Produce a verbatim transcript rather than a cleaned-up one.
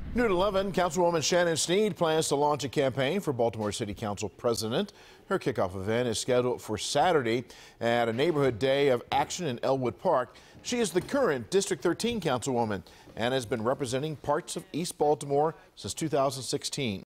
New at eleven, Councilwoman Shannon Sneed plans to launch a campaign for Baltimore City Council President. Her kickoff event is scheduled for Saturday at a neighborhood day of action in Elwood Park. She is the current District thirteen Councilwoman and has been representing parts of East Baltimore since two thousand sixteen.